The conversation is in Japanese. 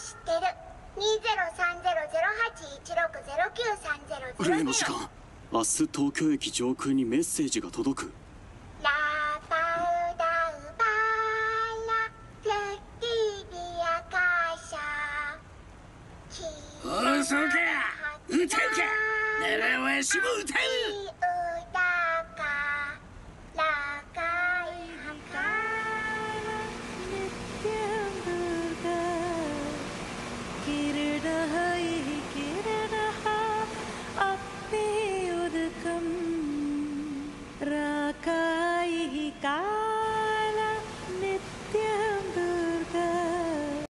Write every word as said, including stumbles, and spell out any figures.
知ってる。にゼロさんゼロゼロはちいちろくゼロきゅうさんゼロゼロ。 例の時間、明日東京駅上空にメッセージが届く。 ラパウダウパーラフレティビアカシャ。 放送か、歌うか、ならわしも歌う。